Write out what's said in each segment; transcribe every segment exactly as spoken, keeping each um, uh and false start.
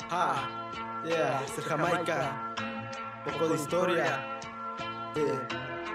Ah, yeah, de Jamaica, poco de historia. Yeah.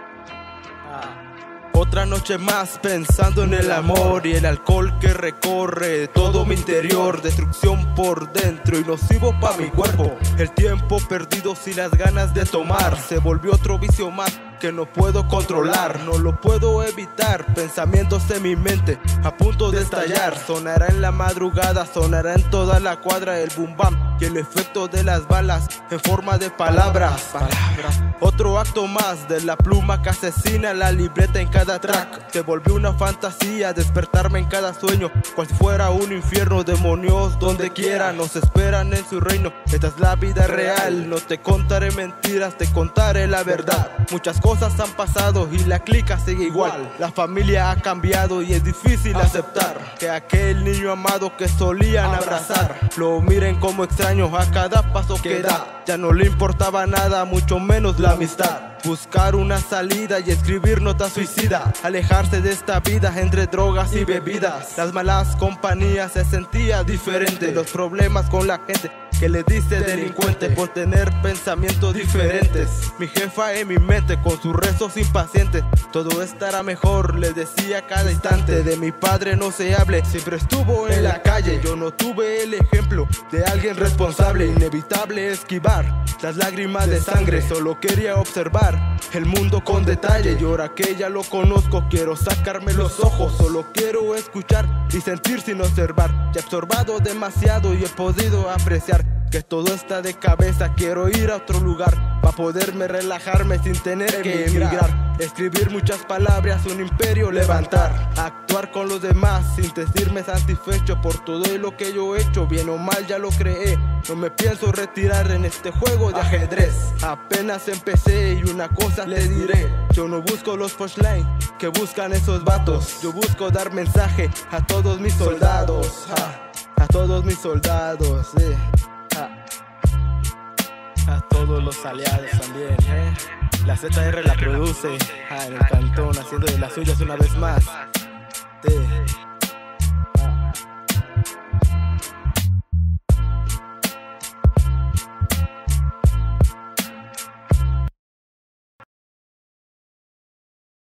Ah. Otra noche más pensando en el amor y el alcohol que recorre todo mi interior. Destrucción por dentro y nocivo pa' mi cuerpo. El tiempo perdido sin las ganas de tomar se volvió otro vicio más que no puedo controlar, no lo puedo evitar. Pensamientos en mi mente a punto de estallar. Sonará en la madrugada, sonará en toda la cuadra el boom bam y el efecto de las balas en forma de palabras. Palabras. Otro acto más de la pluma que asesina, la libreta en cada track. Se volvió una fantasía despertarme en cada sueño, cual si fuera un infierno. Demonios donde quiera nos esperan en su reino. Esta es la vida real, no te contaré mentiras, te contaré la verdad. Muchas cosas han pasado y la clica sigue igual. La familia ha cambiado y es difícil aceptar que aquel niño amado que solían abrazar lo miren como extraño a cada paso que da. Ya no le importaba nada, mucho menos la amistad. Buscar una salida y escribir notas suicida. Alejarse de esta vida entre drogas y bebidas. Las malas compañías se sentía diferente. Los problemas con la gente que le dice delincuente por tener pensamientos diferentes. Mi jefa en mi mente con sus rezos impacientes. Todo estará mejor, le decía cada instante. De mi padre no se hable, siempre estuvo en la calle. Yo no tuve el ejemplo de alguien responsable. Inevitable esquivar las lágrimas de sangre. Solo quería observar el mundo con detalle. Y ahora que ya lo conozco quiero sacarme los ojos. Solo quiero escuchar y sentir sin observar. Ya he absorbado demasiado y he podido apreciar que todo está de cabeza. Quiero ir a otro lugar para poderme relajarme sin tener que emigrar. Escribir muchas palabras, un imperio levantar. Actuar con los demás sin sentirme satisfecho por todo lo que yo he hecho. Bien o mal ya lo creé, no me pienso retirar en este juego de ajedrez. Apenas empecé y una cosa les diré. Yo no busco los punchlines que buscan esos vatos. Yo busco dar mensaje a todos mis soldados, a, a todos mis soldados, eh. A todos los aliados también, eh. La Z R la produce, ah, en el cantón haciendo de las suyas una vez más. Sí.